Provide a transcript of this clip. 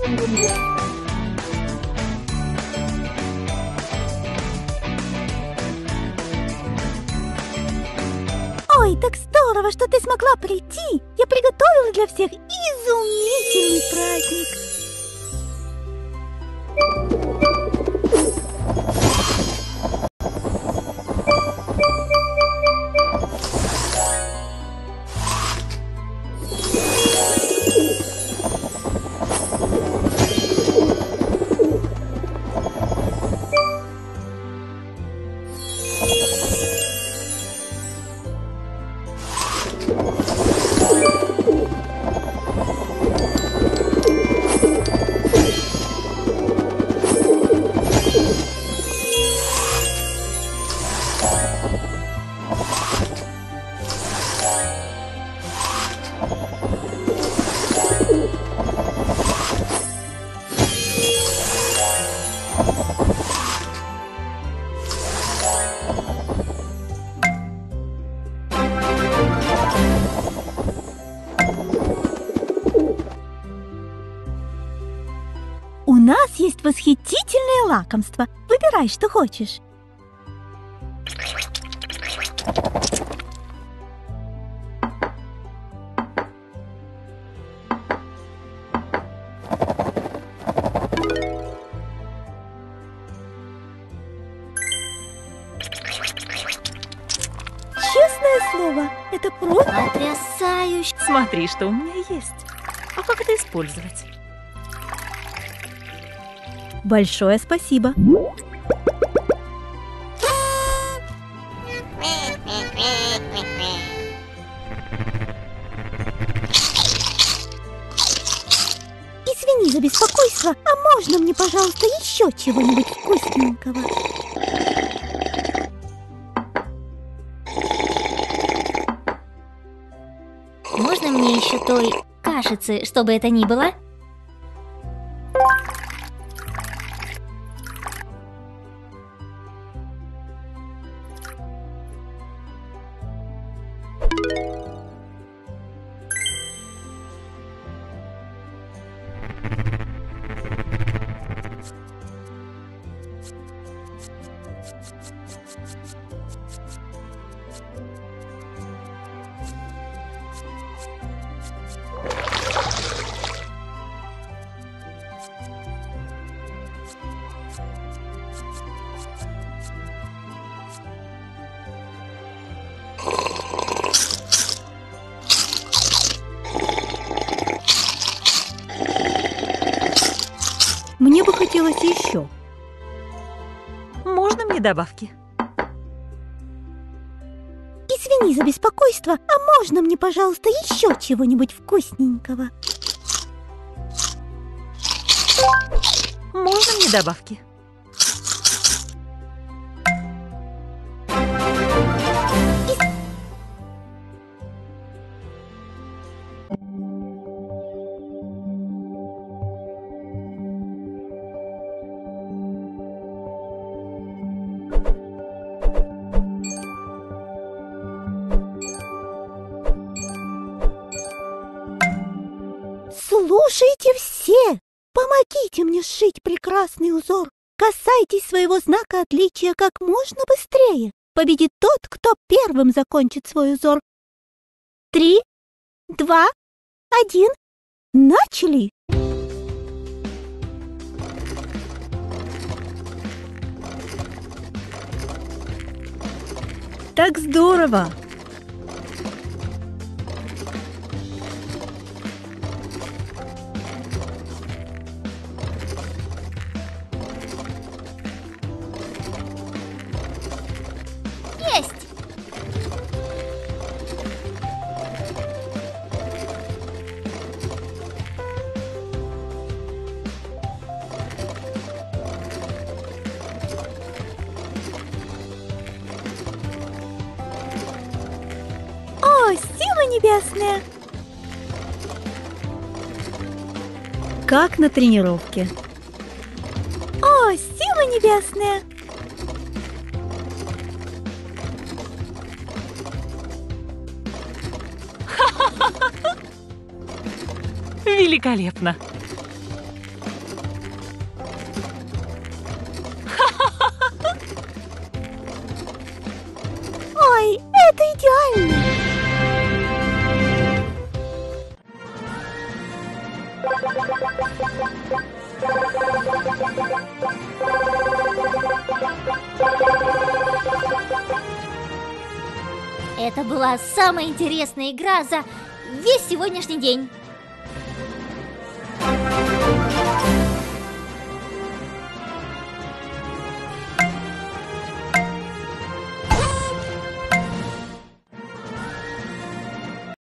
Ой, так здорово, что ты смогла прийти. Я приготовила для всех изумительный праздник. У нас есть восхитительное лакомство. Выбирай, что хочешь. Честное слово, это просто потрясающе. Смотри, что у меня есть. А как это использовать? Большое спасибо. Извини за беспокойство, а можно мне, пожалуйста, еще чего-нибудь вкусненького? Можно мне еще той кашицы, чтобы это ни было? Мне бы хотелось еще. Можно мне добавки? Извини за беспокойство, а можно мне, пожалуйста, еще чего-нибудь вкусненького? Можно мне добавки? Слушайте все! Помогите мне сшить прекрасный узор. Касайтесь своего знака отличия как можно быстрее. Победит тот, кто первым закончит свой узор. 3, 2, 1. Начали! Так здорово! Есть! О, сила небесная! Как на тренировке. О, сила небесная! Великолепно! Это была самая интересная игра за весь сегодняшний день.